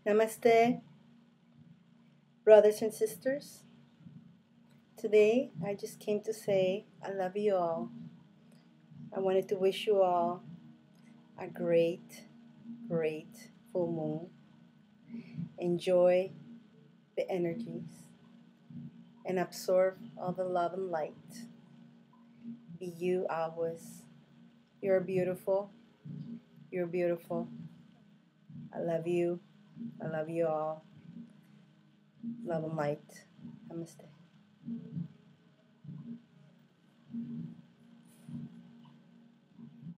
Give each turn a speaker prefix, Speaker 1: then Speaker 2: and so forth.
Speaker 1: Namaste, brothers and sisters. Today, I just came to say I love you all. I wanted to wish you all a great, great full moon. Enjoy the energies and absorb all the love and light. Be you always. You're beautiful. You're beautiful. I love you. I love you all. Love and light. Namaste.